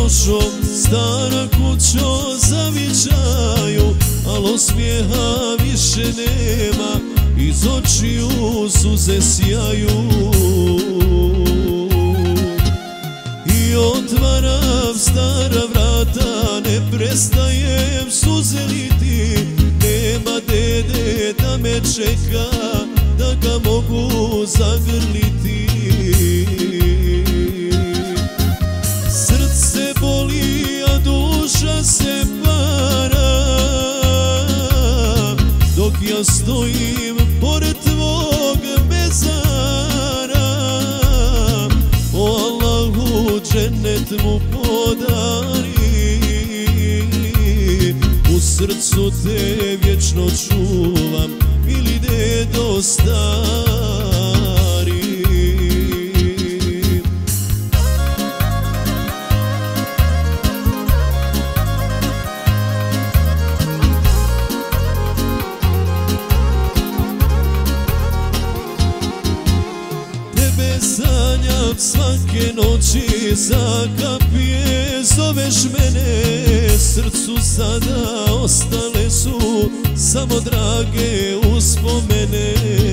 došo, stara kućo zavičaju, al osmijeha više nema, iz očiju suze sjaju. I otvaram stara vrata, ne prestajem suze liti, nema dede da me čeka, da ga mogu zagrliti. Srce boli, a duša se para, dok ja stojim pored tvog mezara. O Allahu, džennet mu podari, u srcu te vječno čuvam, mili dedo stari. Tebe sanjam svake noći, zakapije, zoveš mene, srcu sada ostale su samo drage uspomene.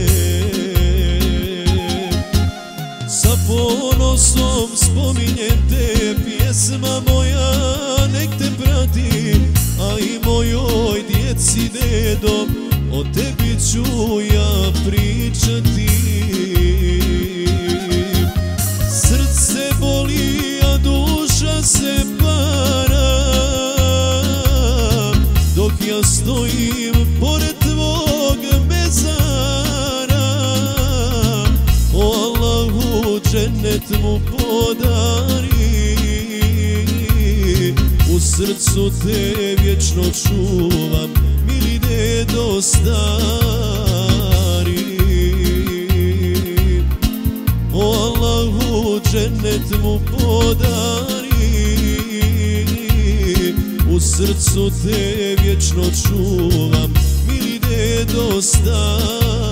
Sa ponosom spominjem te, pjesma moja nek te prati, a i mojoj djeci dedo, o tebi ću ja pričati. Srce boli, a duša se para, dok ja stojim pored tvog mezara. O Allahu, džennet mu podari, u srcu te vječno čuvam, mili dedo stari. O Allahu, džennet mu podari, u srcu te vječno čuvam, mili dedo stari.